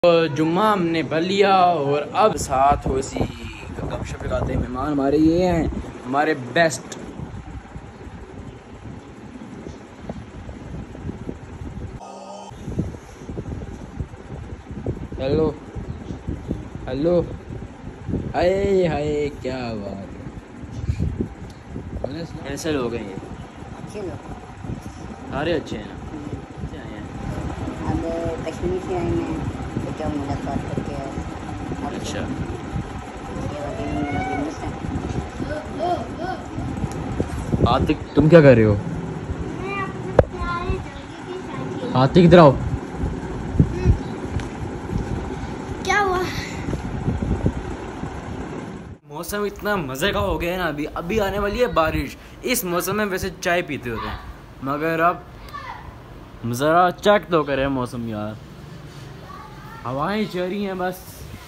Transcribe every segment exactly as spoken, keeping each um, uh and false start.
तो जुम्मा हमने पढ़ लिया और अब साथ हो सी गपशप लगाते मेहमान हमारे ये हैं, हमारे best. Hello hello, hi hi, क्या बात है। ऐसे लोग हैं ये, अच्छे लोग, सारे अच्छे हैं ना। अच्छे आए हैं। अब कश्मीर से आए हैं तो क्या मुलाकात करके आए। अच्छा, आतिक तुम क्या कर रहे हो? आतिक इधर आओ। क्या हुआ? मौसम इतना मज़े का हो गया है ना, अभी अभी आने वाली है बारिश। इस मौसम में वैसे चाय पीते होते हैं, मगर अब ज़रा चेक तो करें मौसम यार। हवाएं चल रही हैं, बस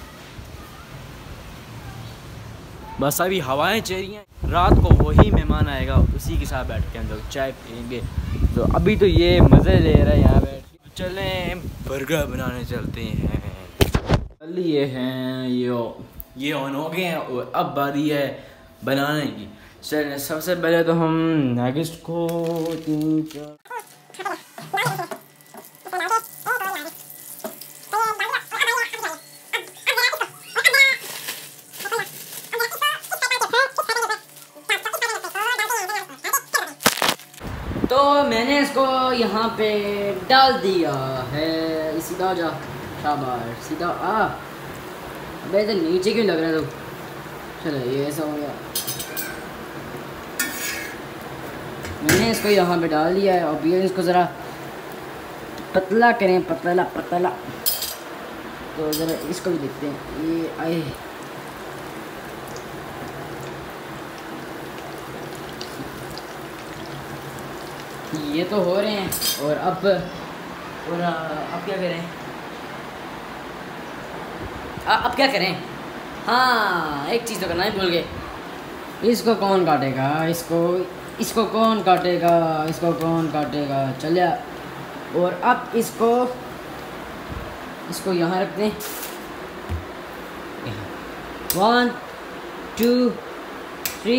बस अभी हवाएं चल रही हैं। रात को वही मेहमान आएगा, उसी के साथ बैठ के हम लोग चाय पियेंगे। तो अभी तो ये मज़े ले रहे हैं यहाँ बैठ के। चलें बर्गर बनाने चलते हैं। चल ये हैं, ये ये ऑन हो गए हैं और अब बारी है बनाने की। चलें, सबसे पहले तो हम नेगेस्ट को तीन चार तो मैंने इसको यहाँ पे डाल दिया है। सीधा जा, शाबाश, सीधा आ। अबे तो नीचे क्यों लग रहा है तो। चलो ये ऐसा हो गया। मैंने इसको यहाँ पे डाल दिया है। अब ये इसको ज़रा पतला करें, पतला पतला। तो ज़रा इसको भी देखते हैं। ये आए, ये तो हो रहे हैं। और अब और अब क्या करें? आ, अब क्या करें? हाँ, एक चीज़ तो करना ही भूल गए। इसको कौन काटेगा? इसको इसको कौन काटेगा? इसको कौन काटेगा? चल जा। और अब इसको इसको यहाँ रखते हैं। One two three.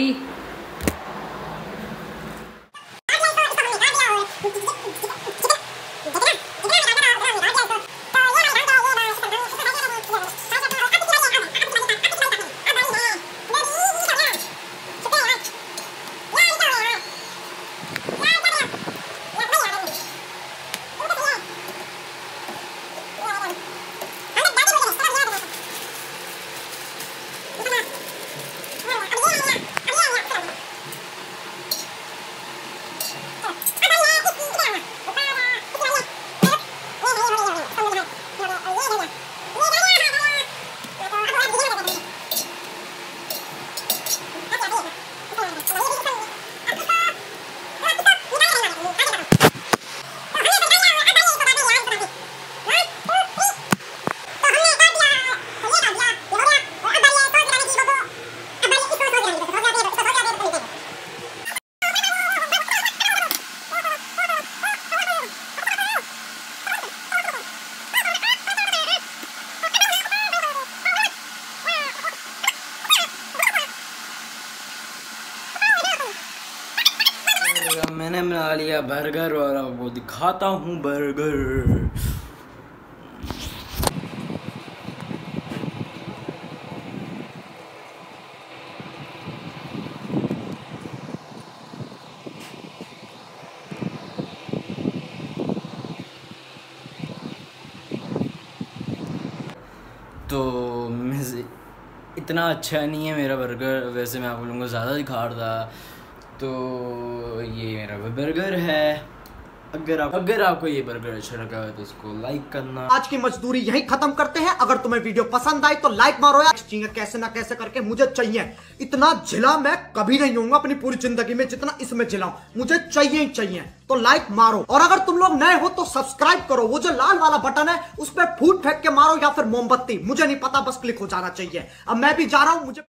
मैंने बना लिया बर्गर और आपको दिखाता हूँ बर्गर। तो इतना अच्छा नहीं है मेरा बर्गर, वैसे मैं आप लोगों को ज़्यादा दिखा रहा था। तो ये मेरा बर्गर है। अगर आप अगर आपको ये बर्गर अच्छा लगा है तो इसको लाइक करना। आज की मजदूरी यही खत्म करते हैं। अगर तुम्हें वीडियो पसंद आई तो लाइक मारो यार। चाहिए कैसे ना कैसे करके मुझे चाहिए। इतना झिला मैं कभी नहीं होऊंगा अपनी पूरी जिंदगी में जितना इसमें झिलाऊं। मुझे चाहिए ही चाहिए। तो लाइक मारो, और अगर तुम लोग नए हो तो सब्सक्राइब करो। वो जो लाल वाला बटन है उस पर फूट फेंक के मारो या फिर मोमबत्ती, मुझे नहीं पता, बस क्लिक हो जाना चाहिए। अब मैं भी जा रहा हूं। मुझे